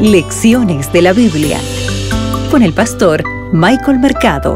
Lecciones de la Biblia con el pastor Michael Mercado.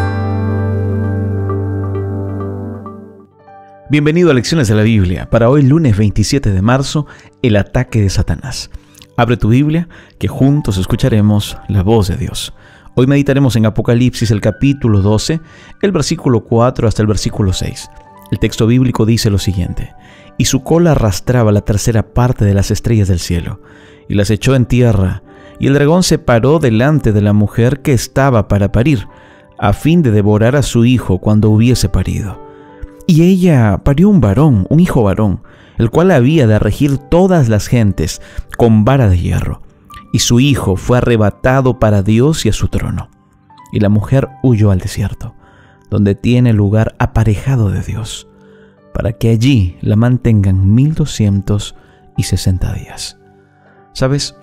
Bienvenido a Lecciones de la Biblia. Para hoy, lunes 27 de marzo, el ataque de Satanás. Abre tu Biblia, que juntos escucharemos la voz de Dios. Hoy meditaremos en Apocalipsis, el capítulo 12, el versículo 4 hasta el versículo 6. El texto bíblico dice lo siguiente: y su cola arrastraba la tercera parte de las estrellas del cielo, y las echó en tierra, y el dragón se paró delante de la mujer que estaba para parir, a fin de devorar a su hijo cuando hubiese parido. Y ella parió un varón, un hijo varón, el cual había de regir todas las gentes con vara de hierro. Y su hijo fue arrebatado para Dios y a su trono. Y la mujer huyó al desierto, donde tiene lugar aparejado de Dios, para que allí la mantengan 1260 días. ¿Sabes?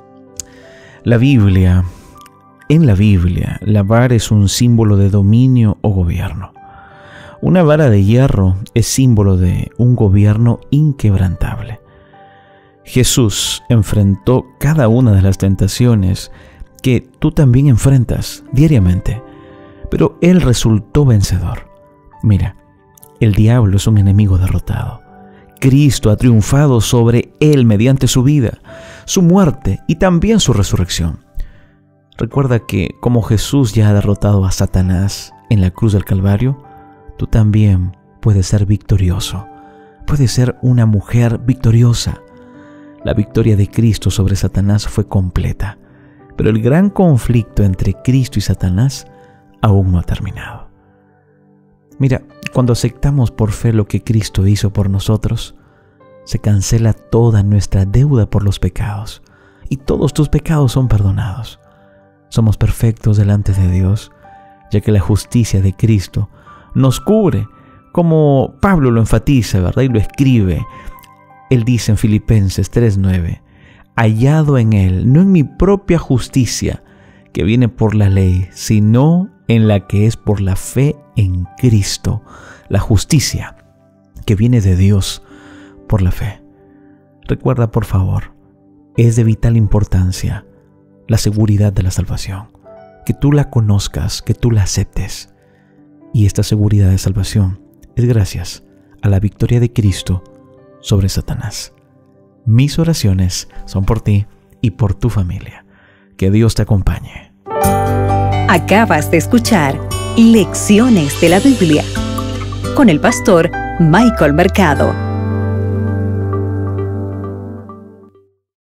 En la Biblia, la vara es un símbolo de dominio o gobierno. Una vara de hierro es símbolo de un gobierno inquebrantable. Jesús enfrentó cada una de las tentaciones que tú también enfrentas diariamente, pero Él resultó vencedor. Mira, el diablo es un enemigo derrotado. Cristo ha triunfado sobre él mediante su vida, su muerte y también su resurrección. Recuerda que como Jesús ya ha derrotado a Satanás en la cruz del Calvario, tú también puedes ser victorioso. Puedes ser una mujer victoriosa. La victoria de Cristo sobre Satanás fue completa, pero el gran conflicto entre Cristo y Satanás aún no ha terminado. Mira, cuando aceptamos por fe lo que Cristo hizo por nosotros, se cancela toda nuestra deuda por los pecados, y todos tus pecados son perdonados. Somos perfectos delante de Dios, ya que la justicia de Cristo nos cubre, como Pablo lo enfatiza, ¿verdad? Y lo escribe. Él dice en Filipenses 3:9, hallado en Él, no en mi propia justicia, que viene por la ley, sino en la que es por la fe en Cristo, la justicia que viene de Dios por la fe. Recuerda, por favor, es de vital importancia la seguridad de la salvación, que tú la conozcas, que tú la aceptes. Y esta seguridad de salvación es gracias a la victoria de Cristo sobre Satanás. Mis oraciones son por ti y por tu familia. Que Dios te acompañe. Acabas de escuchar Lecciones de la Biblia con el pastor Michael Mercado.